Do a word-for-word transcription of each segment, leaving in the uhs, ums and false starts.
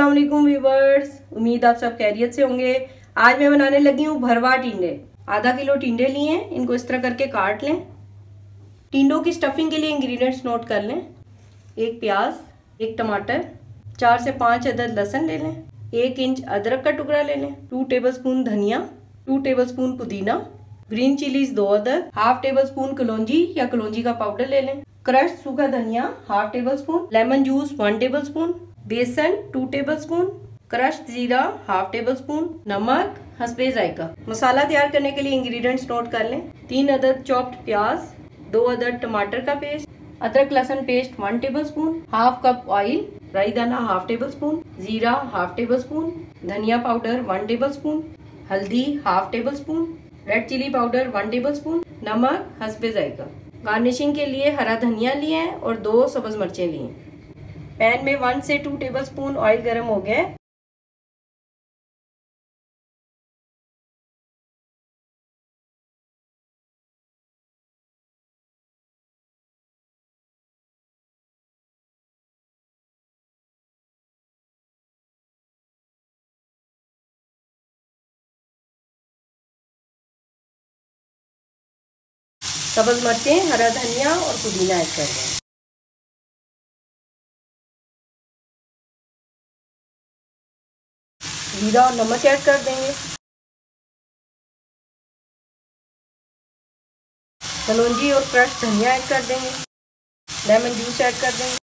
अस्सलाम वालेकुम व्यूवर्स, उम्मीद आप सब खैरियत से होंगे। आज मैं बनाने लगी हूँ भरवा टिंडे। आधा किलो टिंडे लिए हैं, इनको इस तरह करके काट लें। टिंडों की स्टफिंग के लिए इंग्रेडिएंट्स नोट कर लें। एक प्याज, एक टमाटर, चार से पाँच अदद लहसुन ले लें, एक इंच अदरक का टुकड़ा ले लें, टू टेबलस्पून धनिया, टू टेबलस्पून पुदीना, ग्रीन चिलीज दो अदद, हाफ टेबल स्पून कलौंजी या कलौंजी का पाउडर ले लें, क्रश्ड सूखा धनिया half tablespoon, lemon juice one tablespoon, बेसन टू टेबल स्पून, क्रश्ड जीरा हाफ टेबल स्पून, नमक हस्बे जायका। मसाला तैयार करने के लिए इंग्रेडिएंट्स नोट कर लें। तीन अदद चॉप्ड प्याज, दो अदद टमाटर का पेस्ट, अदरक लहसुन paste one tablespoon, half cup oil, राई दाना हाफ टेबल स्पून, जीरा हाफ टेबल स्पून, धनिया पाउडर वन टेबल स्पून, हल्दी half tablespoon, red chilli powder one tablespoon, नमक हस्बे जायका। गार्निशिंग के लिए हरा धनिया लिए हैं और दो सब्ज मिर्चें ली हैं। पैन में वन से टू टेबल स्पून ऑयल गर्म हो गया है। सब्ज मिर्चें, हरा धनिया और पुदीना ऐड कर दें। जीरा और नमक ऐड कर देंगे। कलौंजी और क्रश्ड धनिया ऐड कर देंगे। लेमन जूस ऐड कर देंगे।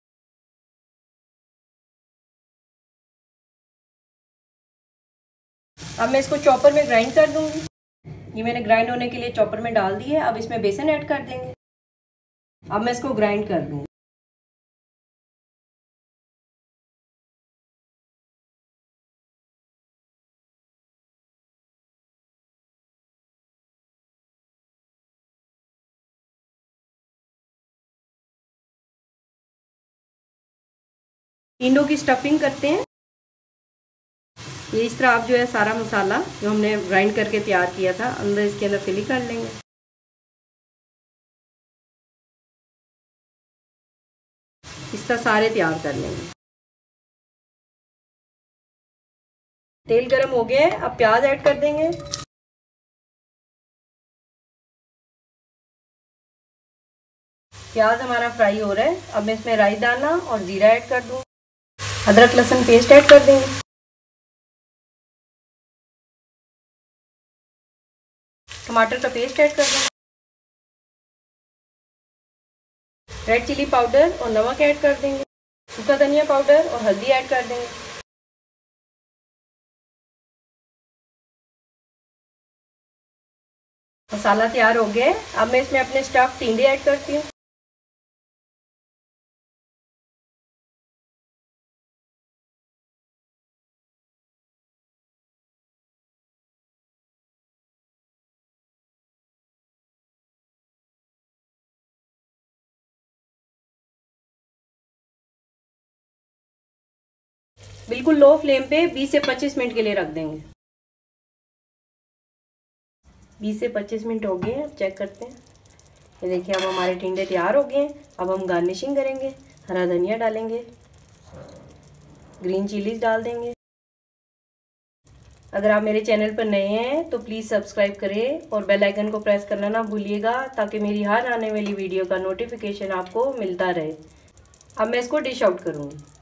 अब मैं इसको चॉपर में ग्राइंड कर दूंगी। ये मैंने ग्राइंड होने के लिए चॉपर में डाल दी है। अब इसमें बेसन ऐड कर देंगे। अब मैं इसको ग्राइंड कर दूंगी। टिंडों की स्टफिंग करते हैं। ये इस तरह आप जो है सारा मसाला जो हमने ग्राइंड करके तैयार किया था अंदर इसके अंदर फिल कर लेंगे। इस तरह सारे तैयार कर लेंगे। तेल गरम हो गया है। अब प्याज ऐड कर देंगे। प्याज हमारा फ्राई हो रहा है। अब मैं इसमें राई दाना और जीरा ऐड कर दूँ। अदरक लहसुन पेस्ट ऐड कर देंगे। टमाटर का पेस्ट ऐड कर देंगे। रेड चिली पाउडर और नमक ऐड कर देंगे। सूखा धनिया पाउडर और हल्दी ऐड कर देंगे। मसाला तैयार हो गया है। अब मैं इसमें अपने स्टफ टिंडे ऐड करती हूँ। बिल्कुल लो फ्लेम पे बीस से पच्चीस मिनट के लिए रख देंगे। बीस से पच्चीस मिनट हो गए हैं। अब चेक करते हैं। ये देखिए अब हमारे टिंडे तैयार हो गए हैं। अब हम गार्निशिंग करेंगे। हरा धनिया डालेंगे, ग्रीन चिलीज डाल देंगे। अगर आप मेरे चैनल पर नए हैं तो प्लीज़ सब्सक्राइब करें और बेल आइकन को प्रेस करना ना भूलिएगा ताकि मेरी हर आने वाली वीडियो का नोटिफिकेशन आपको मिलता रहे। अब मैं इसको डिश आउट करूँगी।